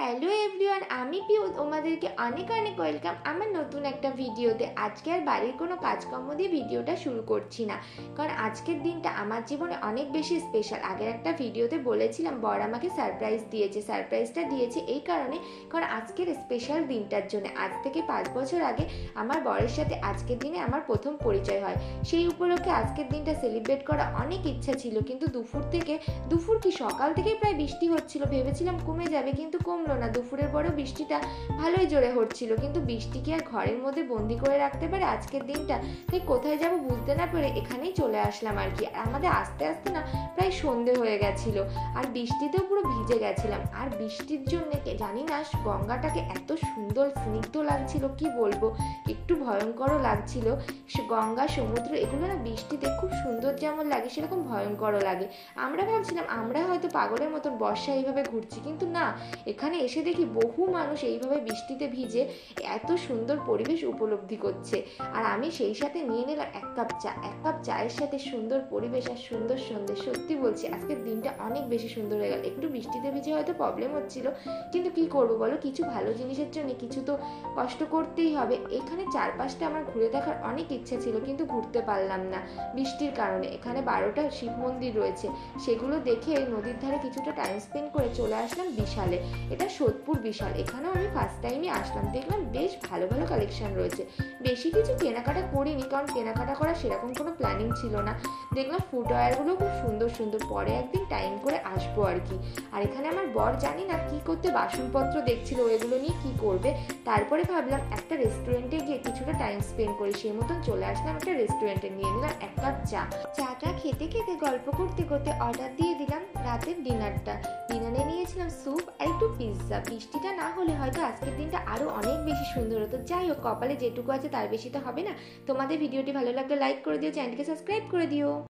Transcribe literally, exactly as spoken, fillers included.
Hello everyone, আমি পিউ, তোমাদেরকে অনেক অনেক ওয়েলকাম আমার নতুন একটা ভিডিওতে। আজকে আর বাড়ির কোনো কাজকর্ম দিয়ে ভিডিওটা শুরু করছি না, কারণ আজকের দিনটা আমার জীবনে অনেক বেশি স্পেশাল। আগের একটা ভিডিওতে বলেছিলাম বর আমাকে সারপ্রাইজ দিয়েছে। সারপ্রাইজটা দিয়েছে এই কারণে, কারণ আজকের স্পেশাল দিনটার জন্য। আজ থেকে পাঁচ বছর আগে আমার বরের সাথে আজকের দিনে আমার প্রথম পরিচয় হয়। সেই উপলক্ষে আজকের দিনটা সেলিব্রেট করা অনেক ইচ্ছা ছিল, কিন্তু দুপুর থেকে দুপুর কি সকাল থেকে প্রায় বৃষ্টি হচ্ছিল। ভেবেছিলাম কমে যাবে, কিন্তু কমলো না। দুপুরের পরেও বৃষ্টিটা ভালোই জোরে হচ্ছিল, কিন্তু বৃষ্টি কি আর ঘরের মধ্যে বন্দি করে রাখতে পারে আজকের দিনটা? তাই কোথায় যাব বুঝতে না পেরে এখানেই চলে আসলাম আর কি। আর আমাদের আস্তে আস্তে না প্রায় সন্ধে হয়ে গেছিল, আর বৃষ্টিতেও পুরো ভিজে গেছিলাম। আর বৃষ্টির জন্য জানি না গঙ্গাটাকে এত সুন্দর স্নিগ্ধ লাগছিল, কি বলবো, একটু ভয়ঙ্করও লাগছিল। গঙ্গা সমুদ্র এগুলো না বৃষ্টিতে খুব সুন্দর যেমন লাগে, সেরকম ভয়ঙ্করও লাগে। আমরা ভাবছিলাম আমরা হয়তো পাগলের মতন বর্ষা এইভাবে ঘুরছি, কিন্তু না, এখানে এসে দেখি বহু মানুষ এইভাবে বৃষ্টিতে ভিজে এত সুন্দর পরিবেশ উপলব্ধি করছে। আর আমি সেই সাথে নিয়ে নিলাম এক কাপ চা। এক কাপ চায়ের সাথে সুন্দর পরিবেশ আর সুন্দর সন্ধে। সত্যি বলছি আজকের দিনটা অনেক বেশি সুন্দর হয়ে গেল। একটু বৃষ্টিতে ভিজে হয়তো প্রবলেম হচ্ছিল, কিন্তু কি করবো বলো, কিছু ভালো জিনিসের জন্য কিছু তো কষ্ট করতেই হবে। এখানে চারপাশটা আমার ঘুরে দেখার অনেক ইচ্ছা ছিল, কিন্তু ঘুরতে পারলাম না বৃষ্টির কারণে। এখানে বারোটা শিব মন্দির রয়েছে, সেগুলো দেখে নদীর ধারে কিছুটা টাইম স্পেন্ড করে চলে আসলাম বিশালে। এটা সোদপুর বিশাল, এখানেও আমি ফার্স্ট টাইমই আসলাম। দেখলাম বেশ ভালো ভালো কালেকশন রয়েছে। বেশি কিছু কেনাকাটা করিনি, কারণ কেনাকাটা করার সেরকম কোনো প্ল্যানিং ছিল না। দেখলাম ফুটওয়্যারগুলো খুব সুন্দর সুন্দর, পরে একদিন টাইম করে আসবো আর কি। আর এখানে আমার বর জানি না কি করতে বাসনপত্র দেখছিল, এগুলো নিয়ে কি করবে। তারপরে ভাবলাম একটা রেস্টুরেন্টে গিয়ে কিছুটা টাইম স্পেন্ড করি, সেই মতন চলে আসলাম একটা রেস্টুরেন্টে। নিয়ে নিলাম এক কাপ চা। চাটা খেতে খেতে গল্প করতে করতে অর্ডার দিয়ে দিলাম রাতের ডিনারটা। ডিনারে নিয়েছিলাম স্যুপ আর একটু পিৎজা। বৃষ্টিটা না হলে হয়তো আজকের দিনটা আরো অনেক বেশি সুন্দর হতো। যাই হোক, কপালে যেটুকু আছে তার বেশি তো হবে না। তোমাদের ভিডিওটি ভালো লাগলে লাইক করে দিও, চ্যানেলকে সাবস্ক্রাইব করে দিও।